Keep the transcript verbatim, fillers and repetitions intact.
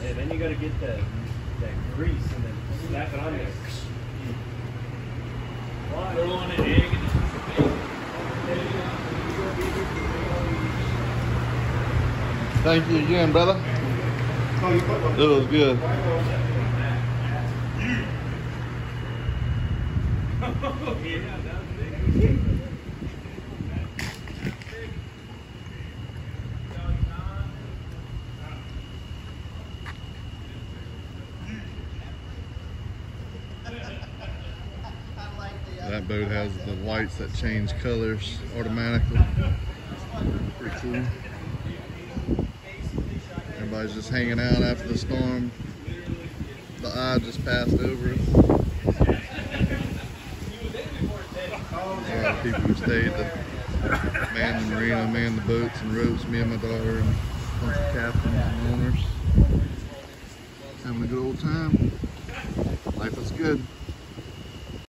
Yeah, then you got to get that that grease and then slap it on there. Throw on an egg and Thank you again, brother. It was good. That boat has the lights that change colors automatically. Pretty cool. Everybody's just hanging out after the storm. The eye just passed over us. A lot of people who stayed to man the marina, man the boats and ropes, me and my daughter and a bunch of captains and owners. Having a good old time. Life is good.